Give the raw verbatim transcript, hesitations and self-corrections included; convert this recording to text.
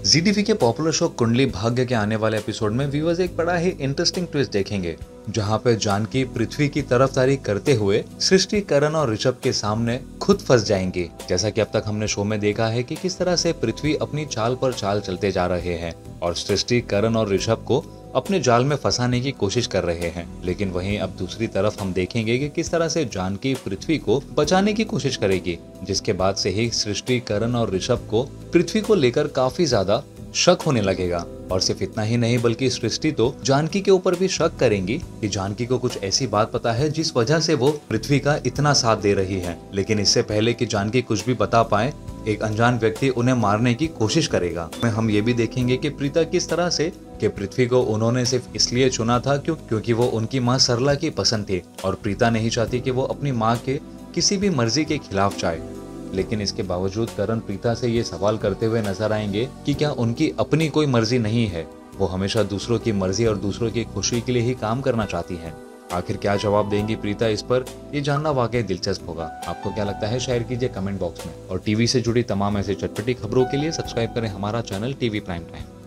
जी TV के popular show Kundali Bhagya के आने वाले एपिसोड में व्यूअर्स एक बड़ा ही इंटरेस्टिंग ट्विस्ट देखेंगे, जहां पे जानकी पृथ्वी की तरफदारी करते हुए सृष्टि, करण और ऋषभ के सामने खुद फंस जाएंगी। जैसा कि अब तक हमने शो में देखा है कि किस तरह से पृथ्वी अपनी चाल पर चाल चलते जा रहे हैं और सृष्टि, करण और ऋषभ को अपने जाल में फंसाने की कोशिश कर रहे हैं। लेकिन वहीं अब दूसरी तरफ हम देखेंगे कि किस तरह से जानकी पृथ्वी को बचाने की कोशिश करेगी, जिसके बाद से ही सृष्टि, करण और ऋषभ को पृथ्वी को लेकर काफी ज्यादा शक होने लगेगा। और सिर्फ इतना ही नहीं बल्कि सृष्टि तो जानकी के ऊपर भी शक करेंगी कि जानकी को कुछ ऐसी बात पता है जिस वजह से वो पृथ्वी का इतना साथ दे रही है। लेकिन इससे पहले कि जानकी कुछ भी बता पाए, एक अनजान व्यक्ति उन्हें मारने की कोशिश करेगा। हम ये भी देखेंगे कि प्रीता किस तरह से कि पृथ्वी को उन्होंने सिर्फ इसलिए चुना था क्यों क्योंकि वो उनकी माँ सरला की पसंद थी और प्रीता नहीं चाहती कि वो अपनी माँ के किसी भी मर्जी के खिलाफ जाए। लेकिन इसके बावजूद करण प्रीता से ये सवाल करते हुए नजर आएंगे कि क्या उनकी अपनी कोई मर्जी नहीं है, वो हमेशा दूसरों की मर्जी और दूसरों की खुशी के लिए ही काम करना चाहती हैं। आखिर क्या जवाब देंगी प्रीता इस पर, ये जानना वाकई दिलचस्प होगा। आपको क्या लगता है शेयर कीजिए कमेंट बॉक्स में और टीवी से जुड़ी तमाम ऐसे चटपटी खबरों के लिए सब्सक्राइब करें हमारा चैनल टीवी प्राइम टाइम।